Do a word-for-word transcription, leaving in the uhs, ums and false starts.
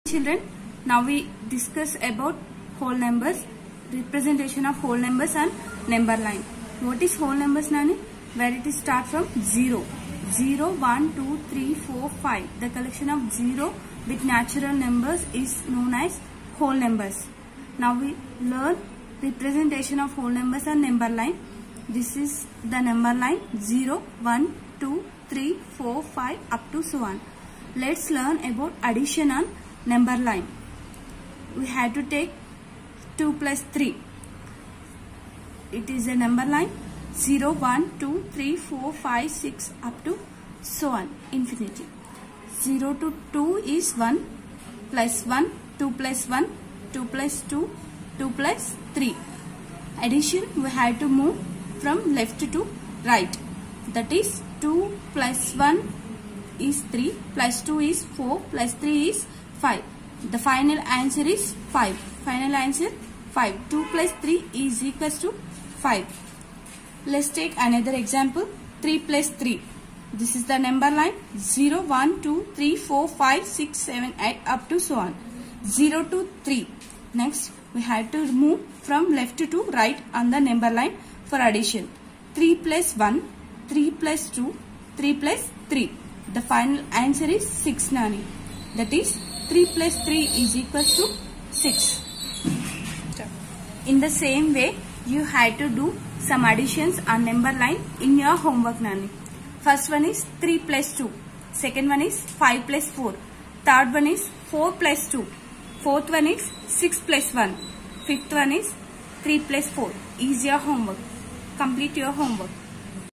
Children, now we discuss about whole numbers, representation of whole numbers and number line. What is whole numbers, Nani? Where it is start from zero. zero, one, two, three, four, five. The collection of zero with natural numbers is known as whole numbers. Now we learn representation of whole numbers and number line. This is the number line zero, one, two, three, four, five up to so on. Let's learn about addition and number line. We have to take two plus three. It is a number line zero, one, two, three, four, five, six up to so on infinity. zero to two is one plus one, two plus one, two plus two, two plus three. Addition, we have to move from left to right. That is two plus one is three, plus two is four, plus three is five. The final answer is five. Final answer five. two plus three is equals to five. Let's take another example. three plus three. This is the number line zero, one, two, three, four, five, six, seven, eight up to so on. zero to three. Next, we have to move from left to right on the number line for addition. three plus one, three plus two, three plus three. The final answer is six, Nani. That is three plus three is equals to six. In the same way, you had to do some additions on number line in your homework, Nani. First one is three plus two. Second one is five plus four. Third one is four plus two. Fourth one is six plus one. Fifth one is three plus four. Is your homework. Complete your homework.